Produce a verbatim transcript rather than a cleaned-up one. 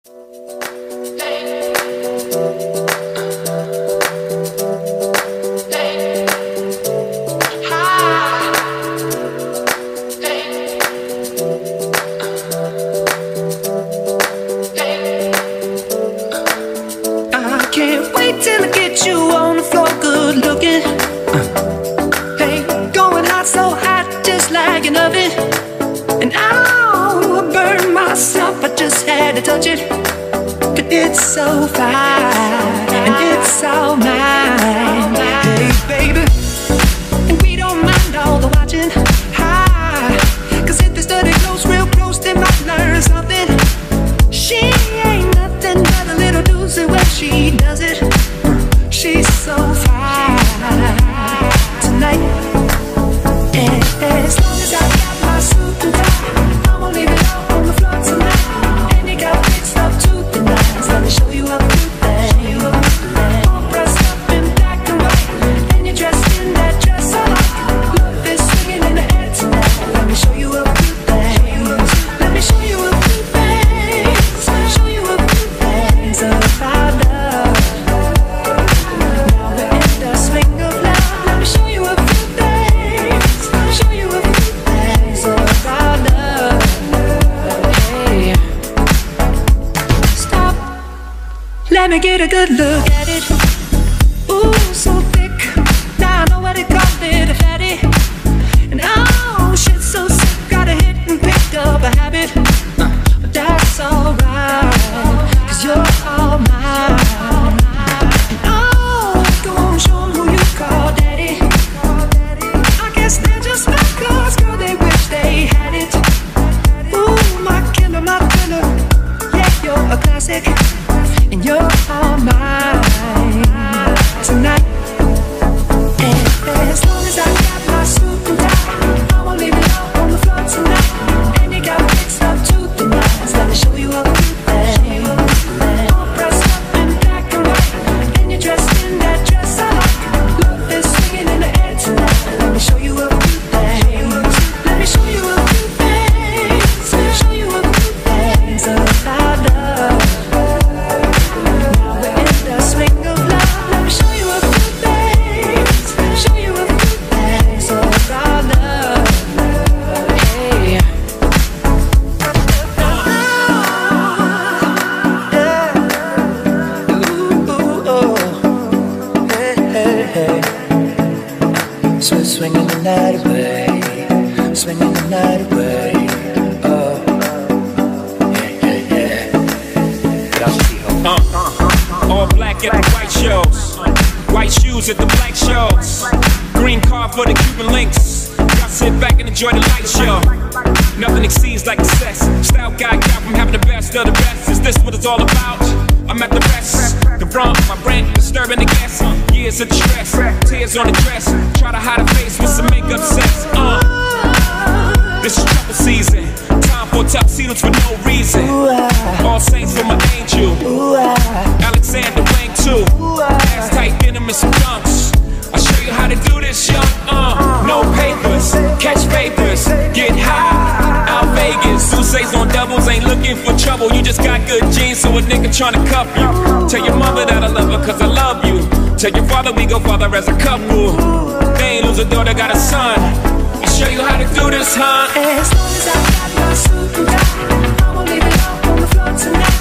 Touch it, but it's so fine, and it's all mine. Hey, baby, and we don't mind all the watching. Hi, cause if this dirty close real close, they might learn something. She ain't nothing but a little doozy when she does it. She's so fine tonight. And as long as I got my suit and tie, I won't leave it out on the floor tonight. Let me show you a few things. All dressed up in black and white, and you're dressed in that dress I like. Love is swinging in the air tonight. Let me show you a few things. Let me show you a few things. Show you a few things about love. Now we're in the swing of love. Let me show you a few things. Show you a few things about love. Hey. Let me get a good look at it. Ooh, so thick. Now I know what they call it, a fatty. And oh, shit, so sick. Got a hit and picked up a habit. uh, But that's alright, cause you're all mine. And oh, go on, show 'em who you call daddy. I guess they're just my cause, girl, they wish they had it. Ooh, my killer, my killer. Yeah, you're a classic. And you're all mine tonight. And as long as I got my suit and tie, I won't leave it out on the floor tonight. And you got mixed up to the nines. Let me show you a few things. All dressed up in black and white, and you're dressed in that dress I like. Love is swinging in the air tonight. Let me show you a few things. Let me show you a few things. Show you a few things about love. Swinging the night away, swinging the night away. Oh, yeah, yeah, yeah. Uh, uh, all black at the white shows, white shoes at the black shows, green car for the Cuban links. Y'all sit back and enjoy the light show. Nothing exceeds like the sex. Style guy got from having the best of the best. Is this what it's all about? I'm at the rest. The front, my brain disturbing the guests. Years of distress, tears on the dress. Try to hide a face with some makeup sex. Uh. This is trouble season. Time for tuxedos for no reason. All saints for my angel. Alexander Wang too. Ass tight denim and some dunks. I'll show you how to do this, young. Uh. No papers, catch papers, get high. Out Vegas, Sousa's on doubles, ain't looking for trouble. You just got good genes, so a nigga tryna cuff you. Tell your mother that I love her cause I love you. Tell your father we go father as a couple. They ain't lose a daughter, got a son. I'll show you how to do this, huh? As long as I got my suit and tie, I won't leave it out on the floor tonight.